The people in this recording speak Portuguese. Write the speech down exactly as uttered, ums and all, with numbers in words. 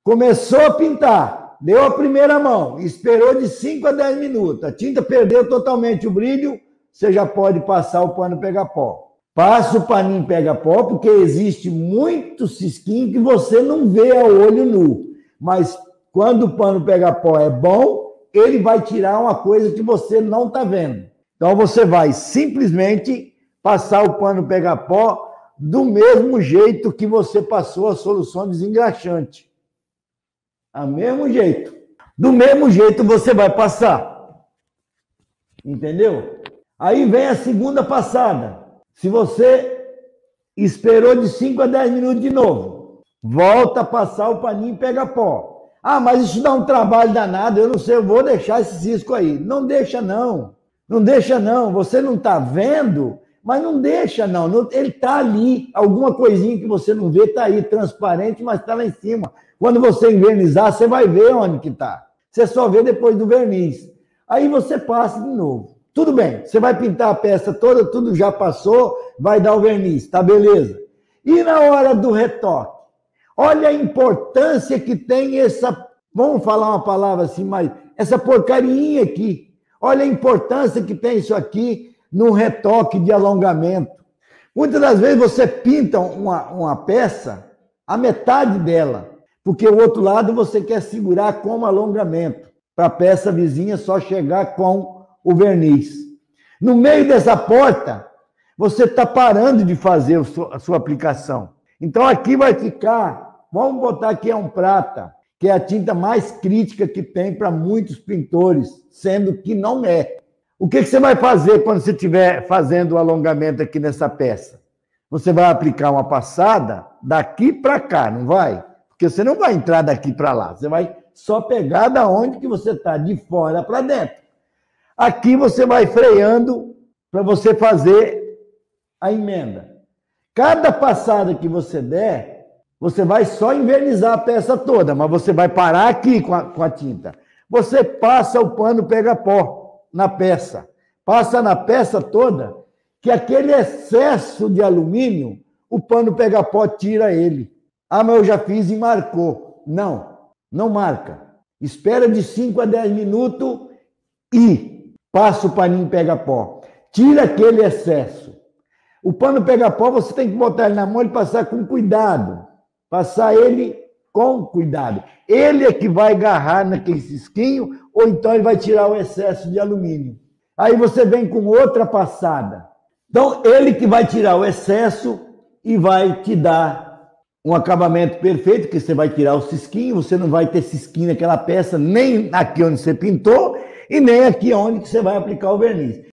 Começou a pintar, deu a primeira mão, esperou de cinco a dez minutos, a tinta perdeu totalmente o brilho, você já pode passar o pano pega-pó. Passa o paninho pega-pó, porque existe muito cisquinho que você não vê a olho nu. Mas quando o pano pega-pó é bom, ele vai tirar uma coisa que você não está vendo. Então você vai simplesmente passar o pano pega-pó do mesmo jeito que você passou a solução desengraxante. Do mesmo jeito. Do mesmo jeito você vai passar. Entendeu? Aí vem a segunda passada. Se você esperou de cinco a dez minutos de novo, volta a passar o paninho pega-pó. Ah, mas isso dá um trabalho danado, eu não sei, eu vou deixar esse cisco aí. Não deixa não, não deixa não. Você não está vendo, mas não deixa não. Ele está ali, alguma coisinha que você não vê está aí, transparente, mas está lá em cima. Quando você envernizar, você vai ver onde que está. Você só vê depois do verniz. Aí você passa de novo. Tudo bem, você vai pintar a peça toda, tudo já passou, vai dar o verniz, tá beleza. E na hora do retoque? Olha a importância que tem essa, vamos falar uma palavra assim, mas essa porcaria aqui. Olha a importância que tem isso aqui no retoque de alongamento. Muitas das vezes você pinta uma, uma peça, a metade dela, porque o outro lado você quer segurar como alongamento, para a peça vizinha só chegar com o verniz. No meio dessa porta, você está parando de fazer a sua aplicação. Então aqui vai ficar, vamos botar aqui é um prata, que é a tinta mais crítica que tem para muitos pintores, sendo que não é. O que, que você vai fazer quando você estiver fazendo o alongamento aqui nessa peça? Você vai aplicar uma passada daqui para cá, não vai? Porque você não vai entrar daqui para lá, você vai só pegar da onde que você está, de fora para dentro. Aqui você vai freando para você fazer a emenda. Cada passada que você der, você vai só invernizar a peça toda, mas você vai parar aqui com a, com a tinta. Você passa o pano pega-pó na peça. Passa na peça toda, que aquele excesso de alumínio, o pano pega-pó tira ele. Ah, mas eu já fiz e marcou. Não, não marca. Espera de cinco a dez minutos e passa o paninho pega-pó. Tira aquele excesso. O pano pega-pó, você tem que botar ele na mão e passar com cuidado. Passar ele com cuidado. Ele é que vai agarrar naquele cisquinho, ou então ele vai tirar o excesso de alumínio. Aí você vem com outra passada. Então, ele que vai tirar o excesso e vai te dar um acabamento perfeito, que você vai tirar o cisquinho, você não vai ter cisquinho naquela peça, nem aqui onde você pintou, e nem aqui onde você vai aplicar o verniz.